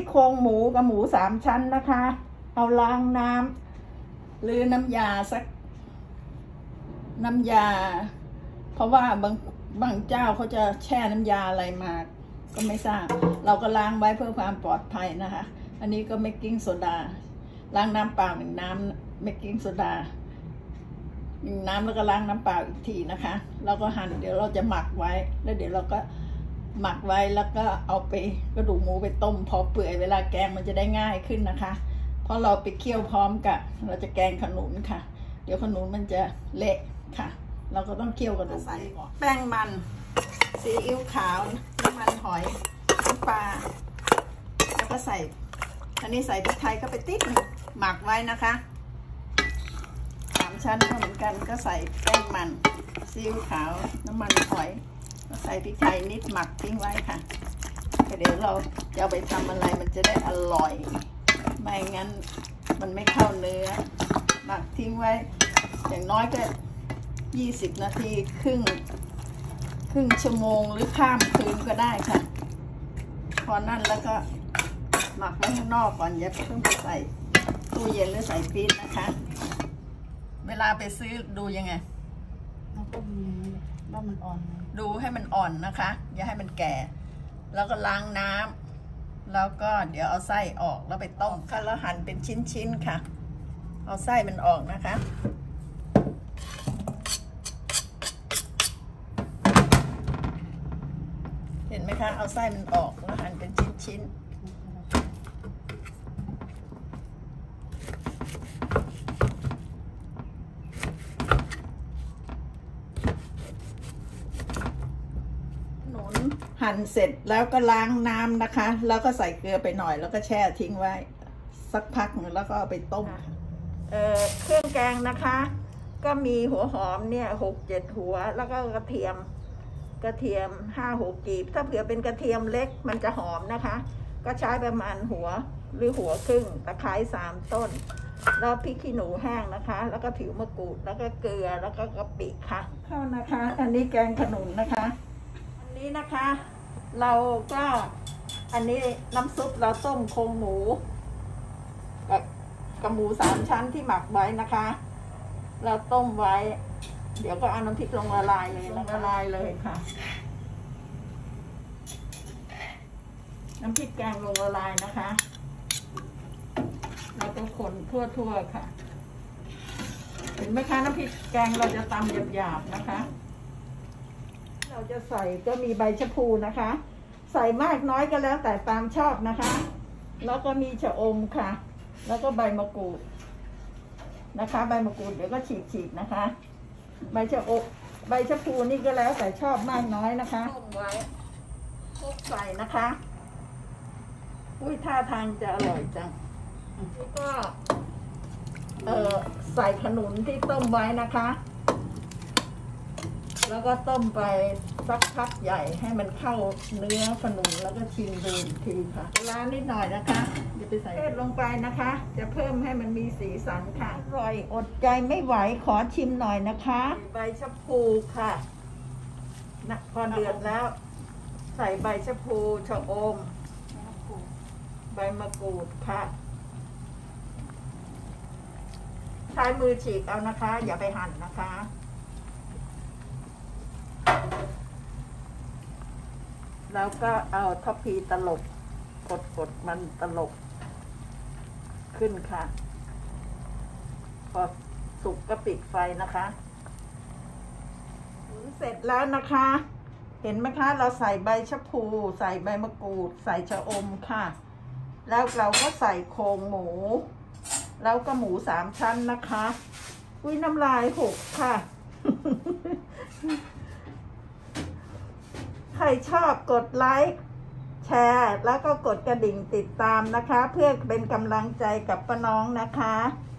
โครงหมูกับหมู3 ชั้นนะคะเอาล้างน้ำหรือน้ำยาสักน้ำยาเพราะว่าบางเจ้าเขาจะแช่น้ำยาอะไรมาก็ไม่ทราบเราก็ล้างไว้เพื่อความปลอดภัยนะคะอันนี้ก็เมกกิ้งโซดาล้างน้ำเปล่า1 น้ำเมกกิ้งโซดา1 น้ำแล้วก็ล้างน้ำเปล่าอีกทีนะคะเราก็หั่นเดี๋ยวเราจะหมักไว้แล้วเดี๋ยวเราก็หมักไว้แล้วก็เอาไปกระดูกหมูไปต้มพอเปื่อยเวลาแกงมันจะได้ง่ายขึ้นนะคะเพราะเราไปเคี่ยวพร้อมกับเราจะแกงขนุนค่ะเดี๋ยวขนุนมันจะเละค่ะเราก็ต้องเคี่ยวกระดูกใส่แป้งมันซีอิ๊วขาวน้ำมันหอยน้ำปลาแล้วก็ใส่อันนี้ใส่พริกไทยก็ไปติดหมักไว้นะคะ3 ชั้นเหมือนกันก็ใส่แป้งมันซีอิ๊วขาวน้ำมันหอยใส่พริกไทยนิดหมักทิ้งไว้ค่ะเดี๋ยวเราจะเอาไปทำอะไรมันจะได้อร่อยไม่งั้นมันไม่เข้าเนื้อหมักทิ้งไว้อย่างน้อยก็20 นาทีครึ่งชั่วโมงหรือข้ามคืนก็ได้ค่ะพอนั่นแล้วก็หมักไว้ข้างนอกก่อนอย่าเพิ่งไปใส่ตู้เย็นหรือใส่ฟรีซนะคะเวลาไปซื้อดูยังไงเราก็ดูว่ามันอ่อนดูให้มันอ่อนนะคะอย่าให้มันแก่แล้วก็ล้างน้ำแล้วก็เดี๋ยวเอาไส้ออกแล้วไปต้มค่ะแล้วหั่นเป็นชิ้นๆค่ะเอาไส้มันออกนะคะเห็นไหมคะเอาไส้มันออกแล้วหั่นเป็นชิ้นหนุนหั่นเสร็จแล้วก็ล้างน้ำนะคะแล้วก็ใส่เกลือไปหน่อยแล้วก็แช่ทิ้งไว้สักพักนึงแล้วก็เอาไปต้มเครื่องแกงนะคะก็มีหัวหอมเนี่ย6-7 หัวแล้วก็กระเทียม5-6 กีบถ้าเผื่อเป็นกระเทียมเล็กมันจะหอมนะคะก็ใช้ประมาณหัวหรือหัวครึ่งตะไคร้3 ต้นแล้วพริกขี้หนูแห้งนะคะแล้วก็ผิวมะกรูดแล้วก็เกลือแล้วก็กะปิค่ะเข้านะคะอันนี้แกงขนุนนะคะอันนี้นะคะเราก็อันนี้น้ำซุปเราต้มโครงหมูกับหมู3 ชั้นที่หมักไว้นะคะเราต้มไว้เดี๋ยวก็เอาน้ำพริกลงละลายเลยค่ะน้ำพริกแกงลงละลายนะคะเราต้องคนทั่วค่ะเห็นไหมคะน้ำพริกแกงเราจะตำหยาบๆนะคะเราจะใส่ก็มีใบชะพูนะคะใส่มากน้อยก็แล้วแต่ตามชอบนะคะแล้วก็มีชะอมค่ะแล้วก็ใบมะกรูดนะคะใบมะกรูดเดี๋ยวก็ฉีกนะคะใบชะพูนี่ก็แล้วแต่ชอบมากน้อยนะคะต้มไว้คลุกใส่นะคะอุ้ยท่าทางจะอร่อยจังแล้วก็ใส่ขนุนที่ต้มไว้นะคะแล้วก็ต้มไปสักพักใหญ่ให้มันเข้าเนื้อขนุนแล้วก็ชิมดูอีกทีค่ะล้างนิดหน่อยนะคะจะไปใส่ลงไปนะคะจะเพิ่มให้มันมีสีสันค่ะอร่อยอดใจไม่ไหวขอชิมหน่อยนะคะใบชะพูค่ะนะพอเดือดแล้วใส่ใบชะพูชะอมใบมะกรูดค่ะใช้มือฉีกเอานะคะอย่าไปหั่นนะคะแล้วก็เอาทัพพีตลบกดมันตลบขึ้นค่ะพอสุกก็ปิดไฟนะคะเสร็จแล้วนะคะเห็นไหมคะเราใส่ใบชะพูใส่ใบมะกรูดใส่ชะอมค่ะแล้วเราก็ใส่โครงหมูแล้วก็หมู3 ชั้นนะคะอุ้ยน้ำลายหกค่ะ ใครชอบกดไลค์แชร์แล้วก็กดกระดิ่งติดตามนะคะเพื่อเป็นกำลังใจกับป้าน้องนะคะ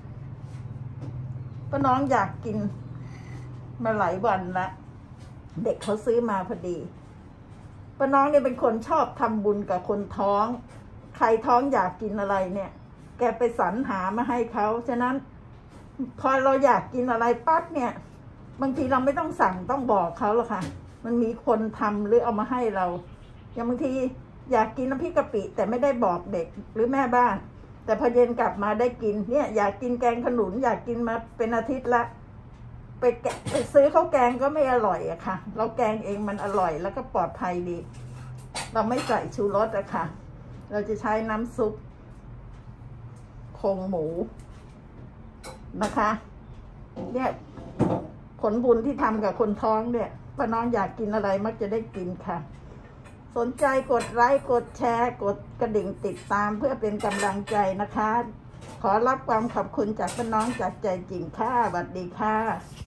ป้าน้องอยากกินมาหลายวันละเด็กเขาซื้อมาพอดีป้าน้องเนี่ยเป็นคนชอบทำบุญกับคนท้องใครท้องอยากกินอะไรเนี่ยแกไปสรรหามาให้เขาฉะนั้นพอเราอยากกินอะไรปั๊บเนี่ยบางทีเราไม่ต้องสั่งต้องบอกเขาหรอกค่ะมันมีคนทำหรือเอามาให้เราอย่างบางทีอยากกินน้ำพริกกะปิ แต่ไม่ได้บอกเด็กหรือแม่บ้าน แต่พอเย็นกลับมาได้กินเนี่ยอยากกินแกงขนุนอยากกินมาเป็นอาทิตย์ละไปซื้อข้าวแกงก็ไม่อร่อยอะค่ะเราแกงเองมันอร่อยแล้วก็ปลอดภัยดี เราไม่ใส่ชูรสอะค่ะเราจะใช้น้ำซุปโครงหมูนะคะเนี่ยผลบุญที่ทำกับคนท้องเนี่ยป้าน้องอยากกินอะไรมักจะได้กินค่ะสนใจกดไลค์กดแชร์กดกระดิ่งติดตามเพื่อเป็นกำลังใจนะคะขอรับความขอบคุณจากป้าน้องจากใจจริงค่ะสวัสดีค่ะ